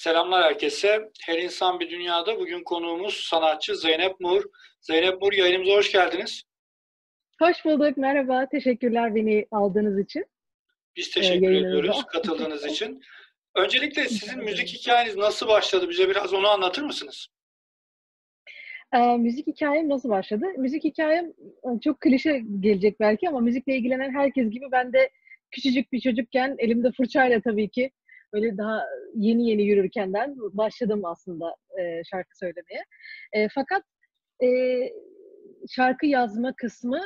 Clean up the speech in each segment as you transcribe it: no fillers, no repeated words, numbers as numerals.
Selamlar herkese. Her insan bir dünyada. Bugün konuğumuz sanatçı Zeynep Mur. Zeynep Mur, yayınımıza hoş geldiniz. Hoş bulduk, merhaba. Teşekkürler beni aldığınız için Biz teşekkür ediyoruz yayınınıza. katıldığınız için. Öncelikle sizin müzik hikayeniz nasıl başladı? Bize biraz onu anlatır mısınız? Müzik hikâyem nasıl başladı? Müzik hikâyem, çok klişe gelecek belki ama müzikle ilgilenen herkes gibi ben de küçücük bir çocukken elimde fırçayla tabii ki böyle daha yeni yeni yürürkenden başladım aslında, şarkı söylemeye. Fakat, eee, şarkı yazma kısmı,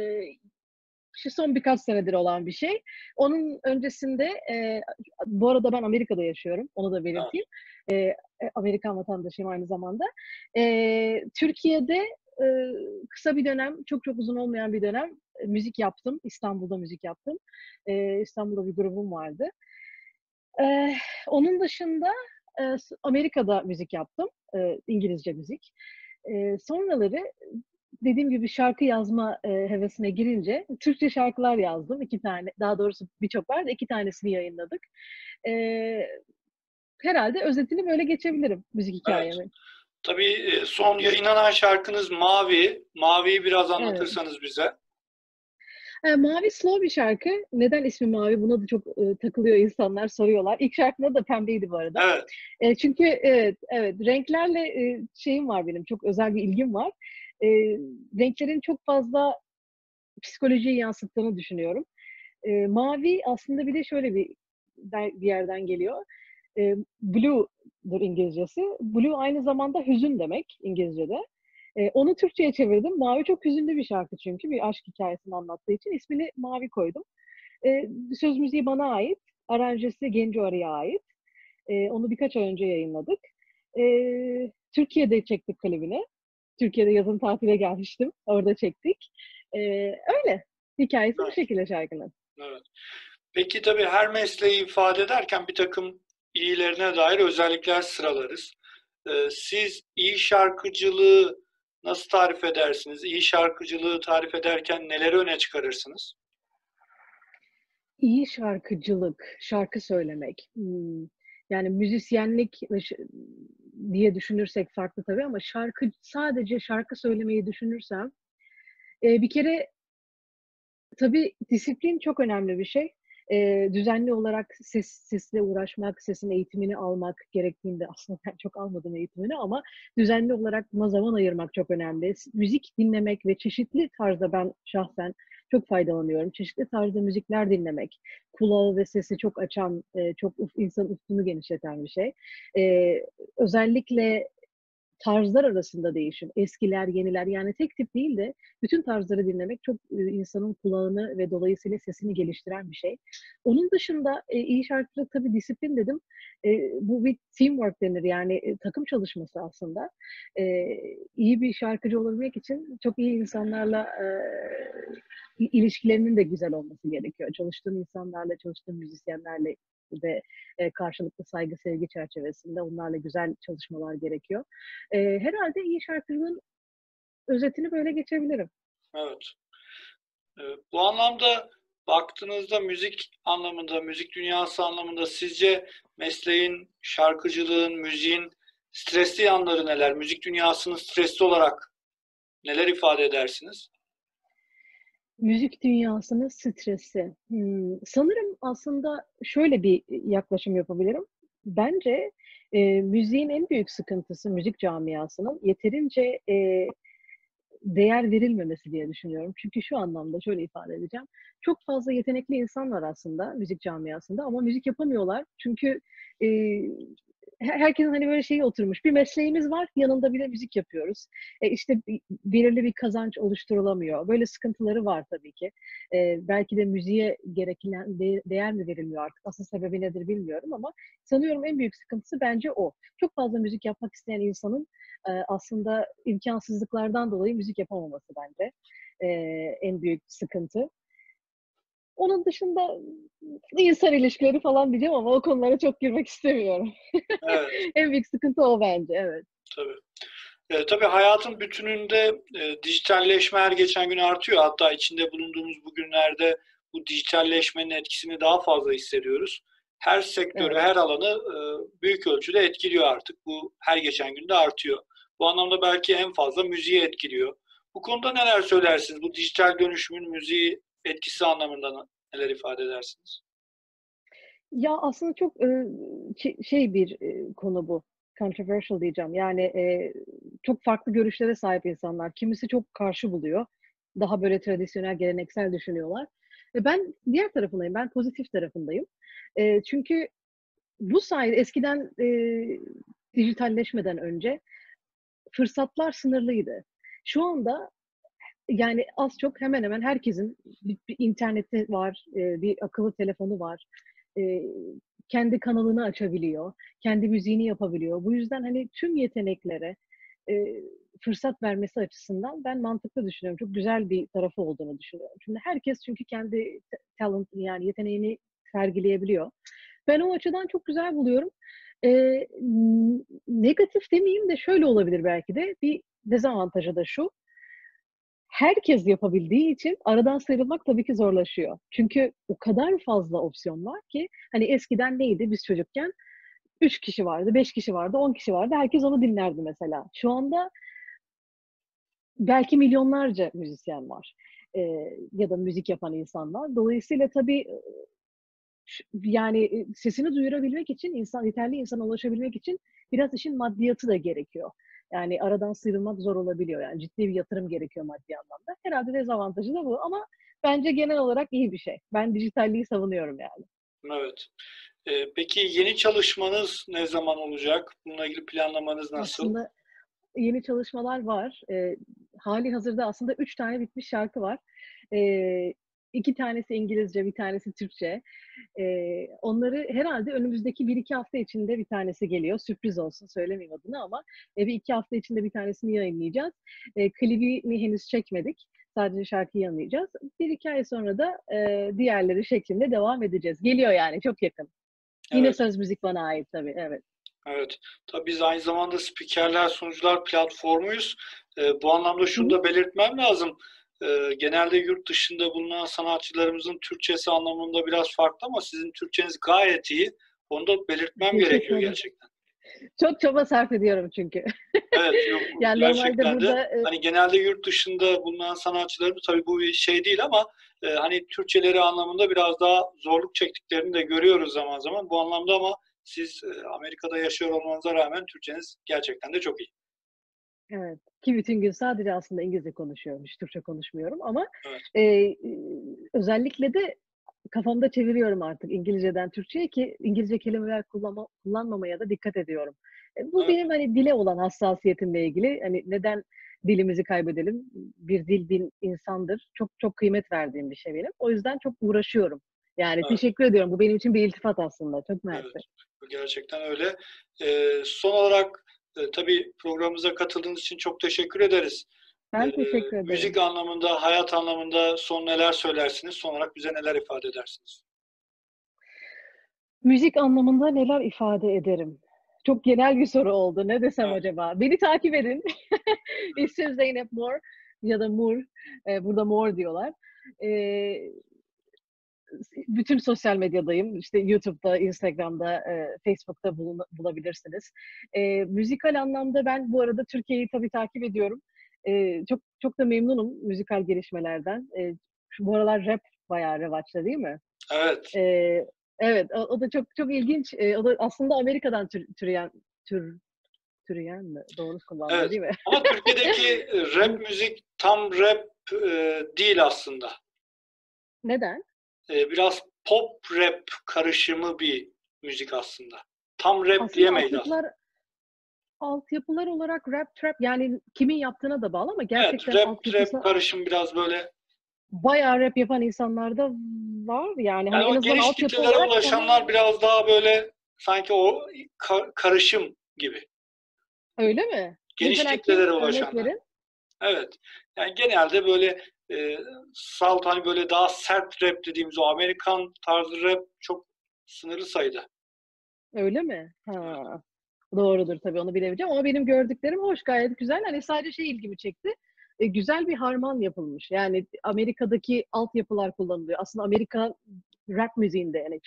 şu son birkaç senedir olan bir şey. Onun öncesinde, bu arada ben Amerika'da yaşıyorum, onu da Evet, belirteyim. Amerikan vatandaşıyım aynı zamanda. Türkiye'de, kısa bir dönem, çok çok uzun olmayan bir dönem, müzik yaptım. İstanbul'da müzik yaptım. İstanbul'da bir grubum vardı. Eee, Onun dışında, Amerika'da müzik yaptım, İngilizce müzik. Sonraları dediğim gibi şarkı yazma, hevesine girince Türkçe şarkılar yazdım. 2 tane, daha doğrusu birçok var da 2 tanesini yayınladık. Eee, Herhâlde özetini böyle geçebilirim müzik evet. hikâyemin. Tabii son yayınlanan şarkınız Mavi. Mavi'yi biraz Evet. anlatırsanız bize. Mavi slow bir şarkı. Neden ismi Mavi? Buna da çok, takılıyor insanlar, soruyorlar. İlk şarkının da pembeydi bu arada. Evet, Çünkü evet, evet, renklerle, şeyim var benim, çok özel bir ilgim var. Eee, Renklerin çok fazla psikolojiyi yansıttığını düşünüyorum. Mavi aslında bir de şöyle bir yerden geliyor. Blue'dur İngilizcesi. Blue aynı zamanda hüzün demek İngilizce'de. Onu Türkçe'ye çevirdim. Mavi çok hüzünlü bir şarkı çünkü bir aşk hikâyesini anlattığı için ismini Mavi koydum. Söz müziği bana ait, aranjesi Genco Arı'ya ait. Onu birkaç ay önce yayınladık. Türkiye'de çektik klibini. Türkiye'de yazın tatile gelmiştim. Orada çektik. Öyle. Hikâyesi bu evet, şekilde şarkının. evet. Peki tabii her mesleği ifade ederken bir takım iyilerine dair özellikler sıralarız. Siz iyi şarkıcılığı nasıl tarif edersiniz? İyi şarkıcılığı tarif ederken neleri öne çıkarırsınız? İyi şarkıcılık, şarkı söylemek. Yani müzisyenlik diye düşünürsek farklı tabii ama sadece şarkı söylemeyi düşünürsem, bir kere tabii disiplin çok önemli bir şey. Düzenli olarak sesle uğraşmak, sesin eğitimini almak gerektiğinde aslında ben çok almadım eğitimini ama düzenli olarak buna zaman ayırmak çok önemli. Müzik dinlemek ve çeşitli tarzda ben şahsen çok faydalanıyorum. Çeşitli tarzda müzikler dinlemek, kulağı ve sesi çok açan, çok insanın ufkunu genişleten bir şey. Özellikle tarzlar arasında değişim, eskiler, yeniler, yani tek tip değil de bütün tarzları dinlemek çok, insanın kulağını ve dolayısıyla sesini geliştiren bir şey. Onun dışında, iyi şarkıcılık tabii disiplin dedim. Bu bir teamwork denir, yani, takım çalışması aslında. İyi bir şarkıcı olabilmek için çok iyi insanlarla, ilişkilerinin de güzel olması gerekiyor. Çalıştığın insanlarla, çalıştığın müzisyenlerle de, karşılıklı saygı, sevgi çerçevesinde onlarla güzel çalışmalar gerekiyor. Herhâlde iyi şarkıcının özetini böyle geçebilirim. Evet. Bu anlamda baktığınızda müzik anlamında, müzik dünyası anlamında sizce mesleğin, şarkıcılığın, müziğin stresli yanları neler? Müzik dünyasının stresli olarak neler ifade edersiniz? Müzik dünyasının stresi. Sanırım aslında şöyle bir yaklaşım yapabilirim. Bence, müziğin en büyük sıkıntısı müzik camiasının yeterince, değer verilmemesi diye düşünüyorum. Çünkü şu anlamda şöyle ifade edeceğim. Çok fazla yetenekli insan var aslında müzik camiasında ama müzik yapamıyorlar. Çünkü, eee, herkesin, hani, böyle şeyi oturmuş, bir mesleğimiz var, yanında bir de müzik yapıyoruz. İşte, belirli bir kazanç oluşturulamıyor. Böyle sıkıntıları var tabii ki. Belki de müziğe gereken değer mi verilmiyor artık? Asıl sebebi nedir bilmiyorum ama sanıyorum en büyük sıkıntısı bence o. Çok fazla müzik yapmak isteyen insanın aslında imkânsızlıklardan dolayı müzik yapamaması bence, en büyük sıkıntı. Onun dışında insan ilişkileri falan diyeceğim ama o konulara çok girmek istemiyorum. Evet, En büyük sıkıntı o bence, evet. tabii. Tabii hayatın bütününde dijitalleşme her geçen gün artıyor. Hatta içinde bulunduğumuz bu günlerde bu dijitalleşmenin etkisini daha fazla hissediyoruz. her sektörü, Evet. her alanı büyük ölçüde etkiliyor artık. Bu her geçen gün de artıyor. Bu anlamda belki en fazla müziği etkiliyor. Bu konuda neler söylersiniz? Bu dijital dönüşümün müziği etkisi anlamında neler ifade edersiniz? Ya aslında çok şey bir konu bu. Controversial diyeceğim. Yani çok farklı görüşlere sahip insanlar. Kimisi çok karşı buluyor. Daha böyle tradisyonel, geleneksel düşünüyorlar. Ben diğer tarafındayım. Ben pozitif tarafındayım. Çünkü bu sayede eskiden dijitalleşmeden önce fırsatlar sınırlıydı. Şu anda yani az çok hemen hemen herkesin bir interneti var, bir akıllı telefonu var. Eee, Kendi kanalını açabiliyor, kendi müziğini yapabiliyor. Bu yüzden hani tüm yeteneklere eee, fırsat vermesi açısından ben mantıklı düşünüyorum. Çok güzel bir tarafı olduğunu düşünüyorum. Şimdi herkes çünkü kendi talent yani yeteneğini sergileyebiliyor. Ben o açıdan çok güzel buluyorum. Negatif demeyeyim de şöyle olabilir belki de bir dezavantajı da şu. Herkes yapabildiği için aradan sıyrılmak tabii ki zorlaşıyor. Çünkü o kadar fazla opsiyon var ki hani eskiden neydi biz çocukken? 3 kişi vardı, 5 kişi vardı, 10 kişi vardı. Herkes onu dinlerdi mesela. Şu anda belki milyonlarca müzisyen var, ya da müzik yapan insanlar. Dolayısıyla tabii, yani, sesini duyurabilmek için yeterli insana ulaşabilmek için biraz işin maddiyatı da gerekiyor. Yani aradan sıyrılmak zor olabiliyor. Yani ciddi bir yatırım gerekiyor maddi anlamda. Herhâlde dezavantajı da bu ama bence genel olarak iyi bir şey. Ben dijitalliği savunuyorum yani. Evet. Peki yeni çalışmanız ne zaman olacak? Bununla ilgili planlamanız nasıl? Aslında yeni çalışmalar var. Hâlihazırda aslında 3 tane bitmiş şarkı var. Eee, 2 tanesi İngilizce, bir tanesi Türkçe. Onları herhâlde önümüzdeki 1-2 hafta içinde bir tanesi geliyor. Sürpriz olsun, söylemeyeyim adını ama, bir 2 hafta içinde bir tanesini yayınlayacağız. Klibini henüz çekmedik. Sadece şarkıyı yayınlayacağız. 1-2 ay sonra da, diğerleri şeklinde devam edeceğiz. Geliyor yani, çok yakın. Yine Evet. söz müzik bana ait tabii, evet. Evet. Tabii biz aynı zamanda spikerler, sunucular platformuyuz. Bu anlamda Hı şunu hı. da belirtmem lazım. Genelde yurt dışında bulunan sanatçılarımızın Türkçesi anlamında biraz farklı ama sizin Türkçeniz gayet iyi. Onu da belirtmem Teşekkür gerekiyor ederim. gerçekten. Çok çaba sarf ediyorum çünkü. Evet, yok, Yani normalde gerçekten de burada, hani genelde yurt dışında bulunan sanatçılarımız tabii bu bir şey değil ama hani Türkçeleri anlamında biraz daha zorluk çektiklerini de görüyoruz zaman zaman. Bu anlamda ama siz Amerika'da yaşıyor olmanıza rağmen Türkçeniz gerçekten de çok iyi. evet, ki bütün gün sadece aslında İngilizce konuşuyorum, hiç Türkçe konuşmuyorum ama, Evet, eee, özellikle de kafamda çeviriyorum artık İngilizceden Türkçe'ye ki İngilizce kelimeler kullanmamaya da dikkat ediyorum. Bu evet, benim, hani, dile olan hassasiyetimle ilgili. Hani, neden dilimizi kaybedelim? Bir dil bir insandır. Çok çok kıymet verdiğim bir şey benim. O yüzden çok uğraşıyorum. Yani evet, teşekkür ediyorum. Bu benim için bir iltifat aslında. Çok evet. mersi. Gerçekten öyle. Son olarak tabii programımıza katıldığınız için çok teşekkür ederiz. Ben teşekkür Müzik ederim. anlamında, hayat anlamında son neler söylersiniz? Son olarak bize neler ifade edersiniz? Müzik anlamında neler ifade ederim? Çok genel bir soru oldu. Ne desem Evet, acaba? Beni takip edin. İsmim Zeynep Mor ya da Mur. Burada Mor diyorlar. Eee, Bütün sosyal medyadayım. İşte YouTube'da, Instagram'da, Facebook'ta bulabilirsiniz. Müzikal anlamda ben bu arada Türkiye'yi tabii takip ediyorum. Çok çok da memnunum müzikal gelişmelerden. Bu aralar rap bayağı revaçta değil mi? evet, Eee, evet, o da çok çok ilginç. O da aslında Amerika'dan tür türeyen mi? Doğru kullandım evet. değil mi? Ama Türkiye'deki rap müzik tam rap değil aslında. Neden? Biraz pop rap karışımı bir müzik aslında. Tam rap Aslında diyemeyiz aslında. altyapılar olarak rap, trap yani kimin yaptığına da bağlı ama Evet, gerçekten rap trap altyapısı karışım biraz böyle. bayağı rap yapan insanlar da var. Yani, Yani hani, en o azından geniş altyapı kitlelere olarak ulaşanlar tamam. biraz daha böyle sanki o karışım gibi. Öyle mi? Geniş Mesela kim? kitlelere Örnek ulaşanlar. verin. Evet. Yani genelde böyle salt hani böyle daha sert rap dediğimiz o Amerikan tarzı rap çok sınırlı sayıda. Öyle mi? Evet. Ha. Doğrudur tabii, onu bilemeyeceğim ama benim gördüklerim hoş, gayet güzel. Hani, sadece şey ilgimi çekti, güzel bir harman yapılmış. Yani Amerika'daki altyapılar kullanılıyor. Aslında Amerika rap müziğinde, yani trap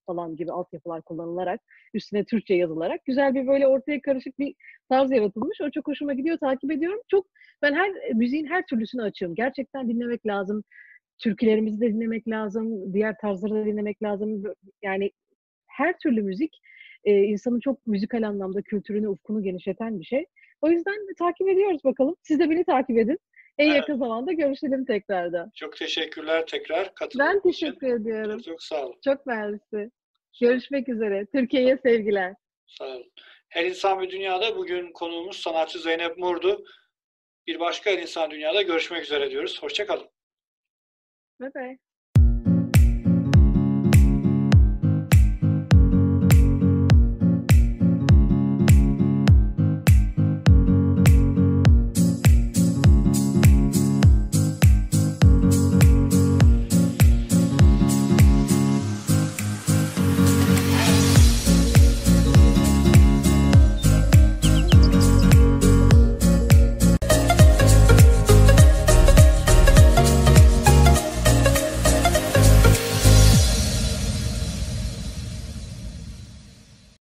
falan gibi altyapılar kullanılarak, üstüne Türkçe yazılarak güzel bir böyle ortaya karışık bir tarz yaratılmış. O çok hoşuma gidiyor, takip ediyorum. Ben müziğin her türlüsünü açığım. Gerçekten dinlemek lazım. Türkülerimizi de dinlemek lazım, diğer tarzları da dinlemek lazım. Yani her türlü müzik, insanın çok müzikal anlamda kültürünü, ufkunu genişleten bir şey. O yüzden takip ediyoruz bakalım. Siz de beni takip edin. En Evet, yakın zamanda görüşelim tekrardan. çok teşekkürler tekrar Ben katıldığınız için. teşekkür ediyorum. Çok çok sağ olun. Çok mersi. Sağ olun. Görüşmek üzere. Türkiye'ye sevgiler. Sağ olun. Her İnsan Bir Dünya'da bugün konuğumuz sanatçı Zeynep Mur'du. Bir başka Her İnsan Dünya'da görüşmek üzere diyoruz. Hoşça kalın. Bye bye.